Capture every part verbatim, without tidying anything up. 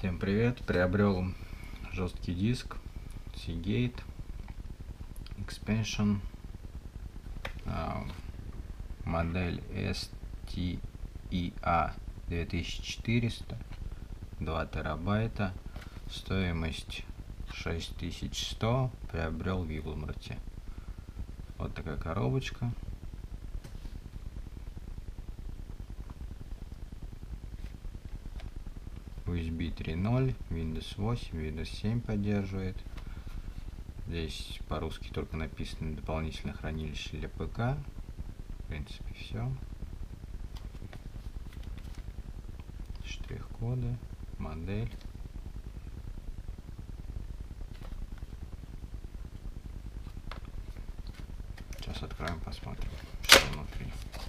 Всем привет! Приобрел жесткий диск Seagate Expansion, модель эс ти и эй две тысячи четыреста, два терабайта, стоимость шесть тысяч сто, приобрел в Walmart. Вот такая коробочка. ю эс би три ноль, Windows восемь, Windows семь поддерживает. Здесь по-русски только написано дополнительное хранилище для ПК. В принципе, все. Штрих-коды, модель. Сейчас откроем, посмотрим, что внутри.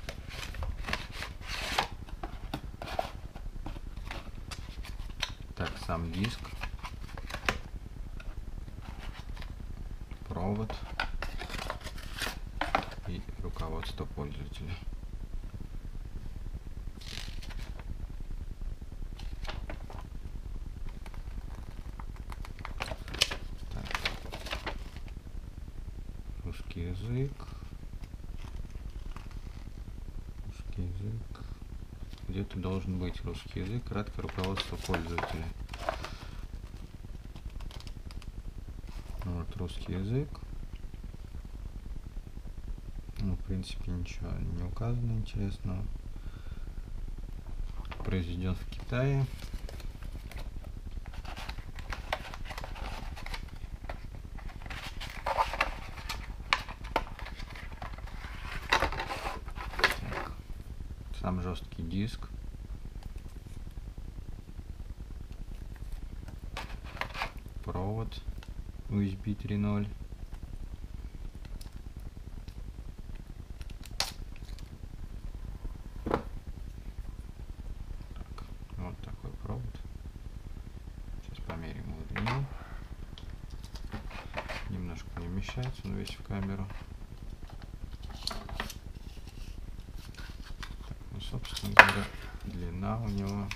Так, сам диск, провод и руководство пользователя. Так. Русский язык. Русский язык. Где-то должен быть русский язык. Краткое руководство пользователя. Вот русский язык. Ну, в принципе, ничего не указано интересного. Произведен в Китае. Так. Сам жесткий диск. Провод ю эс би три ноль. Так, вот такой провод. Сейчас померим его длину. Немножко не вмещается, он весь в камеру. Так, ну, собственно говоря, длина у него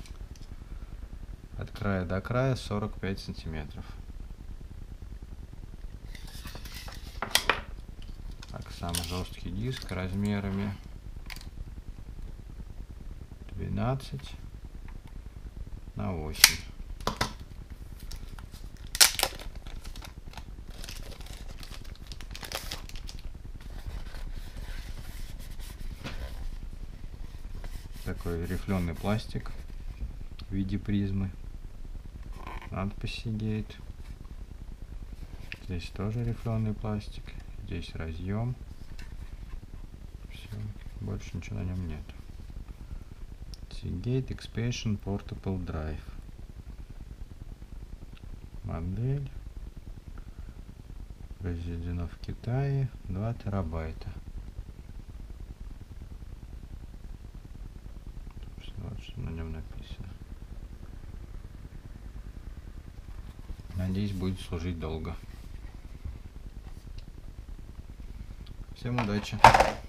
от края до края сорок пять сантиметров. Так, сам жесткий диск размерами двенадцать на восемь. Такой рифленый пластик в виде призмы. Надпись Seagate. Здесь тоже рифленый пластик. Здесь разъем. Все, больше ничего на нем нет. Seagate Expansion Portable Drive. Модель. Произведена в Китае. два терабайта. Вот что на нем написано. Надеюсь, будет служить долго. Всем удачи!